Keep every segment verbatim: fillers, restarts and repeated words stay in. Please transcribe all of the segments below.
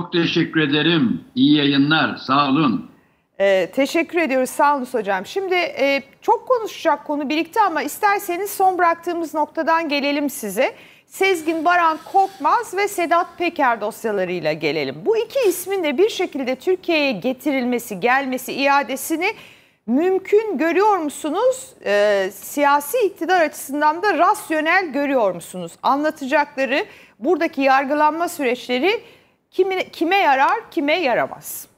Çok teşekkür ederim. İyi yayınlar. Sağ olun. Ee, teşekkür ediyoruz. Sağ olun hocam. Şimdi e, çok konuşacak konu birikti ama isterseniz son bıraktığımız noktadan gelelim size. Sezgin Baran Korkmaz ve Sedat Peker dosyalarıyla gelelim. Bu iki ismin de bir şekilde Türkiye'ye getirilmesi, gelmesi, iadesini mümkün görüyor musunuz? Ee, siyasi iktidar açısından da rasyonel görüyor musunuz? Anlatacakları buradaki yargılanma süreçleri kime, kime yarar, kime yaramaz?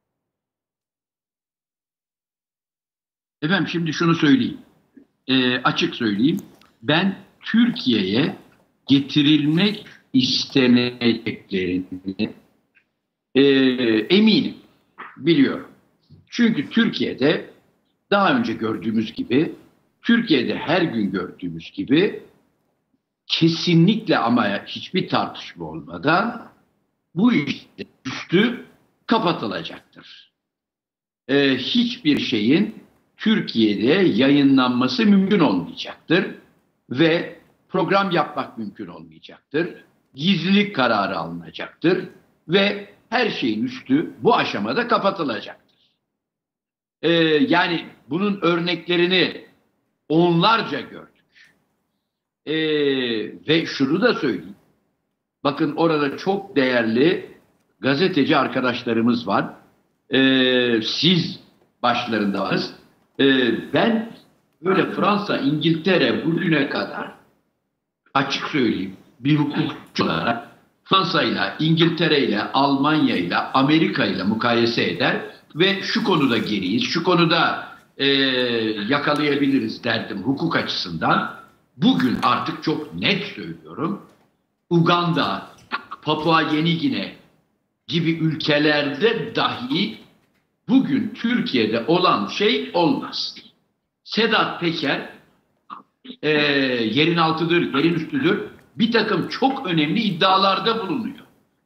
Efendim şimdi şunu söyleyeyim. E, açık söyleyeyim. Ben Türkiye'ye getirilmek isteneceklerini e, eminim. Biliyorum. Çünkü Türkiye'de daha önce gördüğümüz gibi, Türkiye'de her gün gördüğümüz gibi kesinlikle ama hiçbir tartışma olmadan bu işte üstü kapatılacaktır. Ee, hiçbir şeyin Türkiye'de yayınlanması mümkün olmayacaktır ve program yapmak mümkün olmayacaktır. Gizlilik kararı alınacaktır ve her şeyin üstü bu aşamada kapatılacaktır. Ee, yani bunun örneklerini onlarca gördük. Ee, ve şunu da söyleyeyim. Bakın orada çok değerli gazeteci arkadaşlarımız var. Ee, siz başlarında varız. Ee, ben böyle Fransa, İngiltere bugüne kadar açık söyleyeyim bir hukukçu olarak Fransa'yla, İngiltere'yle, Almanya'yla, Amerika'yla mukayese eder ve şu konuda geriyiz, şu konuda e, yakalayabiliriz derdim hukuk açısından. Bugün artık çok net söylüyorum. Uganda, Papua Yeni Gine gibi ülkelerde dahi bugün Türkiye'de olan şey olmaz. Sedat Peker e, yerin altıdır, yerin üstüdür. Bir takım çok önemli iddialarda bulunuyor.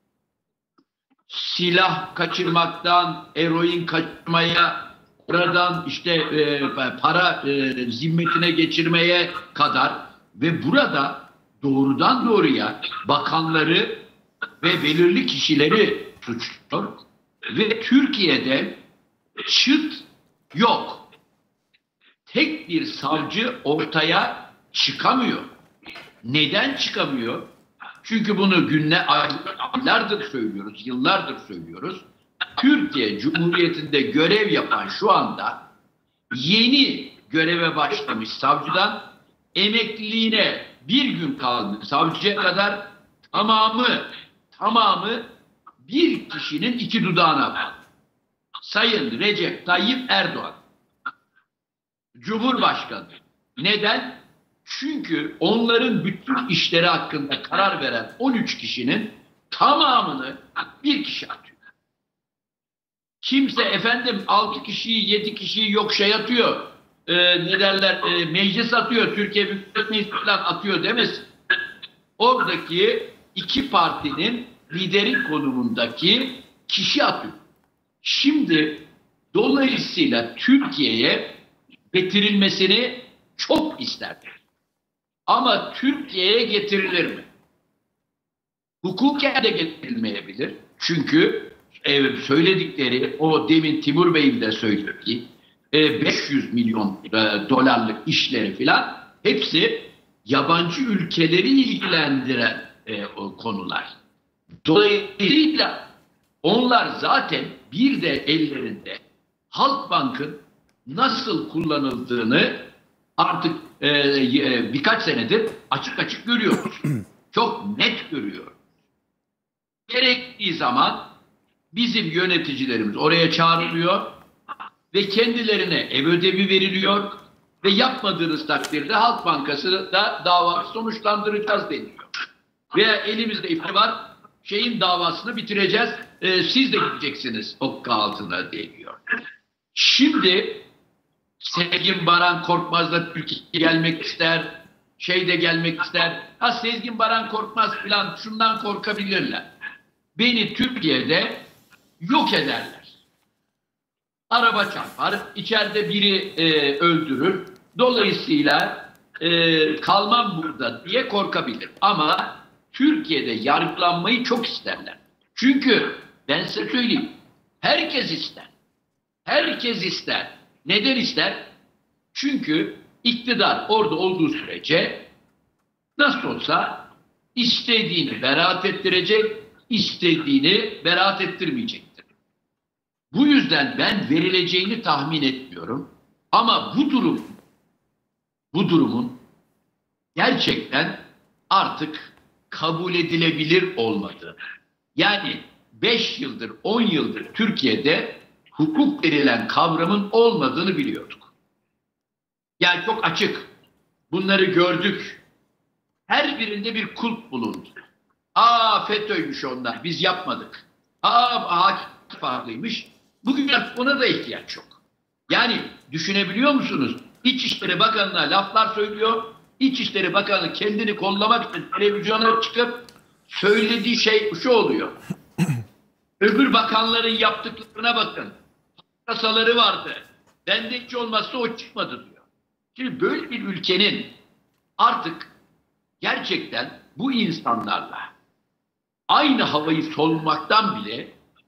Silah kaçırmaktan, eroin kaçırmaya, oradan işte e, para e, zimmetine geçirmeye kadar ve burada doğrudan doğruya bakanları ve belirli kişileri suçluyor ve Türkiye'de çıt yok. Tek bir savcı ortaya çıkamıyor. Neden çıkamıyor? Çünkü bunu günle aylardır söylüyoruz, yıllardır söylüyoruz. Türkiye Cumhuriyeti'nde görev yapan şu anda yeni göreve başlamış savcıdan emekliliğine bir gün kalmış savcıya kadar tamamı tamamı bir kişinin iki dudağına bağlı. Sayın Recep Tayyip Erdoğan, Cumhurbaşkanı. Neden? Çünkü onların bütün işleri hakkında karar veren on üç kişinin tamamını bir kişi atıyor. Kimse efendim altı kişiyi, yedi kişiyi yok şey atıyor, e, ne derler, e, meclis atıyor, Türkiye Büyük Millet Meclisi falan atıyor demesin. Oradaki iki partinin lideri konumundaki kişi atıyor. Şimdi dolayısıyla Türkiye'ye getirilmesini çok isterler. Ama Türkiye'ye getirilir mi? Hukuken de getirilmeyebilir. Çünkü e, söyledikleri o demin Timur Bey'in de söylediği e, beş yüz milyon e, dolarlık işleri filan hepsi yabancı ülkeleri ilgilendiren e, o konular. Dolayısıyla onlar zaten bir de ellerinde Halkbank'ın nasıl kullanıldığını artık e, e, birkaç senedir açık açık görüyoruz. Çok net görüyoruz. Gerektiği zaman bizim yöneticilerimiz oraya çağrılıyor ve kendilerine ev ödevi veriliyor ve yapmadığınız takdirde Halk Bankası da dava sonuçlandıracağız deniyor. Veya elimizde ifade var, şeyin davasını bitireceğiz, e, siz de gideceksiniz okka altına deniyor. Şimdi Sezgin Baran Korkmaz da Türkiye'ye gelmek ister, şey de gelmek ister. Ha Sezgin Baran Korkmaz falan şundan korkabilirler. Beni Türkiye'de yok ederler. Araba çarpar, içeride biri e, öldürür. Dolayısıyla e, kalmam burada diye korkabilir. Ama Türkiye'de yargılanmayı çok isterler. Çünkü Ben size söyleyeyim. Herkes ister. Herkes ister. Neden ister? Çünkü iktidar orada olduğu sürece nasıl olsa istediğini beraat ettirecek, istediğini beraat ettirmeyecektir. Bu yüzden ben verileceğini tahmin etmiyorum. Ama bu durum, bu durumun gerçekten artık kabul edilebilir olmadığını, yani beş yıldır, on yıldır Türkiye'de hukuk verilen kavramın olmadığını biliyorduk. Yani çok açık. Bunları gördük. Her birinde bir kulp bulundu. Aa FETÖ'ymüş onlar, biz yapmadık. Aa hakim farklıymış. Bugün ona da ihtiyaç yok. Yani düşünebiliyor musunuz? İçişleri Bakanı'na laflar söylüyor. İçişleri Bakanı kendini kollamak için televizyona çıkıp söylediği şey şu oluyor. Öbür bakanların yaptıklarına bakın. Yasaları vardı. Bende hiç olmazsa o çıkmadı diyor. Şimdi böyle bir ülkenin artık gerçekten bu insanlarla aynı havayı solumaktan bile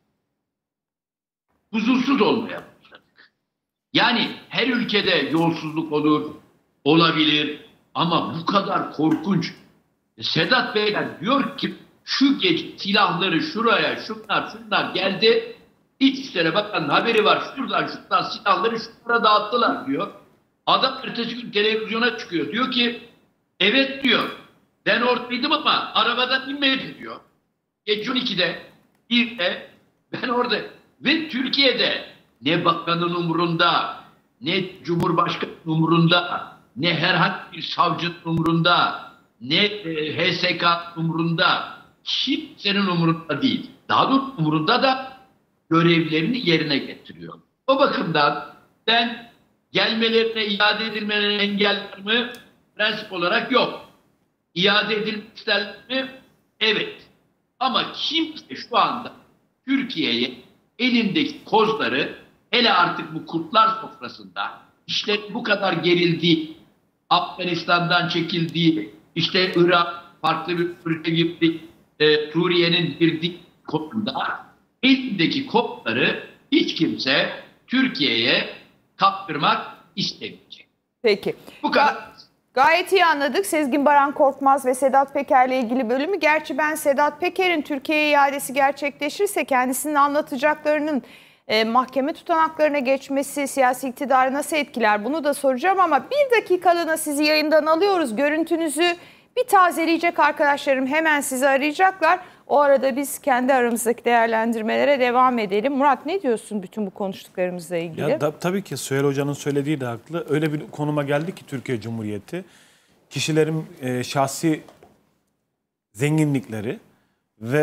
huzursuz olmaya başladık. Yani her ülkede yolsuzluk olur, olabilir ama bu kadar korkunç. Sedat Bey diyor ki şu gece silahları şuraya, şunlar şunlar geldi. İçişleri Bakanı'nın haberi var. Şuradan şuradan silahları şuraya dağıttılar diyor. Adam ertesi gün televizyona çıkıyor. Diyor ki evet diyor. Ben oradaydım ama arabadan inmedim diyor. Gece on ikide birde ben orada ve Türkiye'de ne bakanın umurunda, ne cumhurbaşkanının umurunda, ne herhangi bir savcının umurunda, ne e, H S K umurunda, kimsenin umurunda değil. Daha doğrusu umurunda da görevlerini yerine getiriyor. O bakımdan ben gelmelerine, iade edilmelerine engel var mı? Prensip olarak yok. İade edilmek ister mi? Evet. Ama kimse şu anda Türkiye'ye elindeki kozları, hele artık bu kurtlar sofrasında işte bu kadar gerildiği, Afganistan'dan çekildiği, işte Irak farklı bir ülke gibi e, Suriye'nin girdiği konuda elindeki kodları hiç kimse Türkiye'ye kaptırmak istemeyecek. Peki. Bu kadar. Ga gayet iyi anladık Sezgin Baran Korkmaz ve Sedat Peker'le ilgili bölümü. Gerçi ben Sedat Peker'in Türkiye'ye iadesi gerçekleşirse kendisinin anlatacaklarının e, mahkeme tutanaklarına geçmesi siyasi iktidarı nasıl etkiler bunu da soracağım ama bir dakikalığına sizi yayından alıyoruz. Görüntünüzü bir tazeleyecek arkadaşlarım hemen sizi arayacaklar. O arada biz kendi aramızdaki değerlendirmelere devam edelim. Murat ne diyorsun bütün bu konuştuklarımızla ilgili? Ya da, tabii ki Süheyl Hoca'nın söylediği de haklı. Öyle bir konuma geldi ki Türkiye Cumhuriyeti. Kişilerin e, şahsi zenginlikleri ve